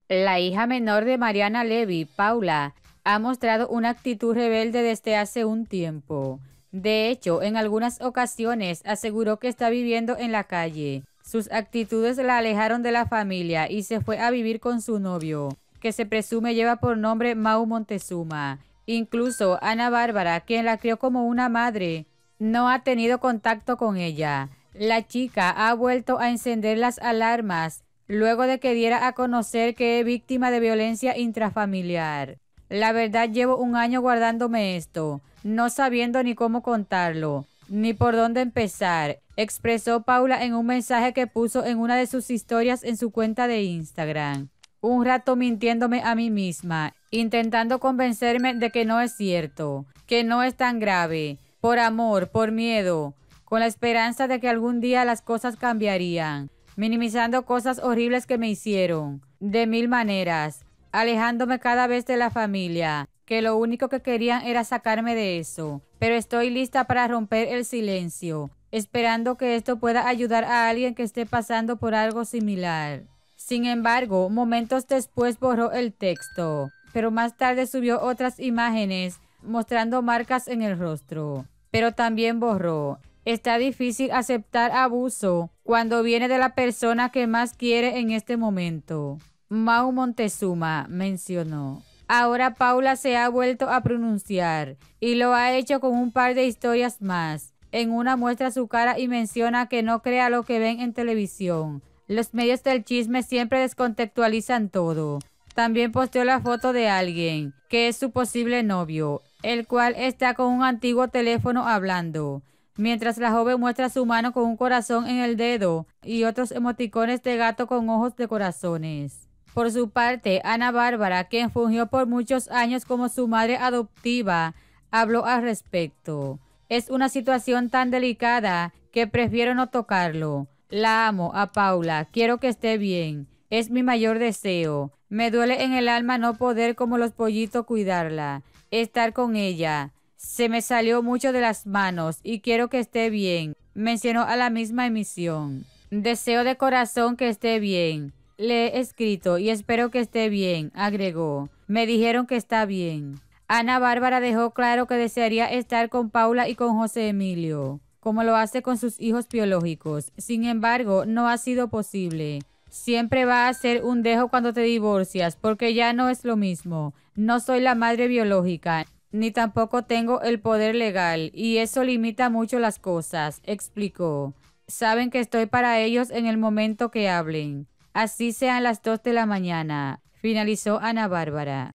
La hija menor de Mariana Levy, Paula, ha mostrado una actitud rebelde desde hace un tiempo. De hecho, en algunas ocasiones aseguró que está viviendo en la calle. Sus actitudes la alejaron de la familia y se fue a vivir con su novio, que se presume lleva por nombre Mau Montezuma. Incluso Ana Bárbara, quien la crió como una madre, no ha tenido contacto con ella. La chica ha vuelto a encender las alarmas luego de que diera a conocer que es víctima de violencia intrafamiliar. La verdad, llevo un año guardándome esto, no sabiendo ni cómo contarlo, ni por dónde empezar, expresó Paula en un mensaje que puso en una de sus historias en su cuenta de Instagram. Un rato mintiéndome a mí misma, intentando convencerme de que no es cierto, que no es tan grave, por amor, por miedo, con la esperanza de que algún día las cosas cambiarían, minimizando cosas horribles que me hicieron, de mil maneras, alejándome cada vez de la familia, que lo único que querían era sacarme de eso. Pero estoy lista para romper el silencio, esperando que esto pueda ayudar a alguien que esté pasando por algo similar. Sin embargo, momentos después borró el texto, pero más tarde subió otras imágenes mostrando marcas en el rostro. Pero también borró. Está difícil aceptar abuso cuando viene de la persona que más quiere en este momento. Mau Montezuma mencionó. Ahora Paula se ha vuelto a pronunciar y lo ha hecho con un par de historias más. En una muestra su cara y menciona que no crea lo que ven en televisión. Los medios del chisme siempre descontextualizan todo. También posteó la foto de alguien, que es su posible novio, el cual está con un antiguo teléfono hablando, mientras la joven muestra su mano con un corazón en el dedo y otros emoticones de gato con ojos de corazones. Por su parte, Ana Bárbara, quien fungió por muchos años como su madre adoptiva, habló al respecto. Es una situación tan delicada que prefiero no tocarlo. La amo a Paula, quiero que esté bien. Es mi mayor deseo. Me duele en el alma no poder como los pollitos cuidarla, estar con ella. Se me salió mucho de las manos y quiero que esté bien, mencionó a la misma emisión. Deseo de corazón que esté bien. Le he escrito y espero que esté bien, agregó. Me dijeron que está bien. Ana Bárbara dejó claro que desearía estar con Paula y con José Emilio, como lo hace con sus hijos biológicos. Sin embargo, no ha sido posible. Siempre va a ser un dejo cuando te divorcias, porque ya no es lo mismo. No soy la madre biológica, ni tampoco tengo el poder legal, y eso limita mucho las cosas, explicó. Saben que estoy para ellos en el momento que hablen. Así sean las 2 de la mañana, finalizó Ana Bárbara.